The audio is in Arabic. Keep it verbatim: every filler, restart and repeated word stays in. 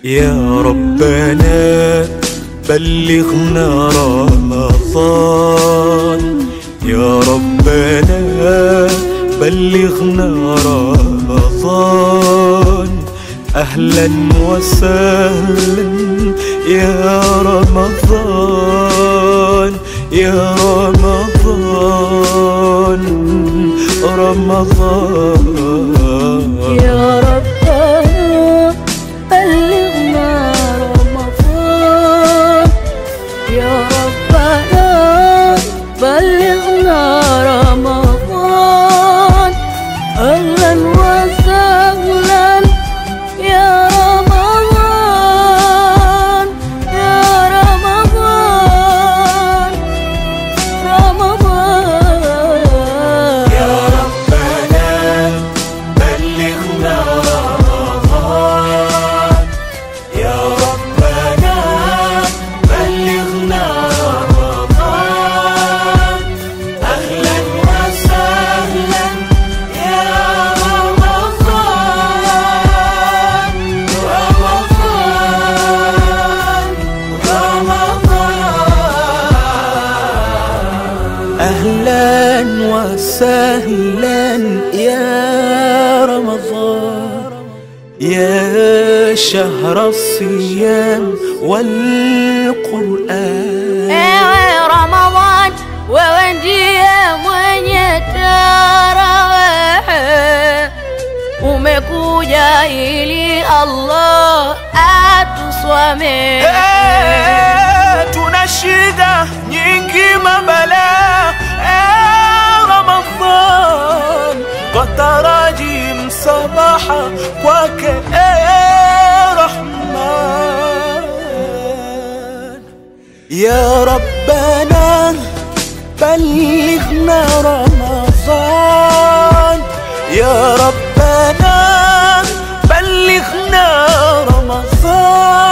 يا ربنا بلغنا رمضان، يا ربنا بلغنا رمضان. أهلا وسهلا يا رمضان، يا رمضان رمضان. يا ربنا بلغنا رمضان، يا ربنا بلغنا رمضان. أهلا وسهلا يا رمضان، يا رمضان رمضان. يا ربنا بلغنا رمضان، يا ربنا بلغنا رمضان. أهلا وسهلا يا رمضان، رمضان رمضان. أهلا وسهلا يا رمضان، يا شهر الصيام والقرآن. Ewe Ramadhan, wewe ndiye mwenye tarehe, umekuja ili Allah atuswamehe. Eh, tuna shida nyingi mabala, eh, Ramadhan twataraji msamaha kwake, eh, Rahman. Ya Rabbana بلغنا رمضان، يا ربنا بلغنا رمضان.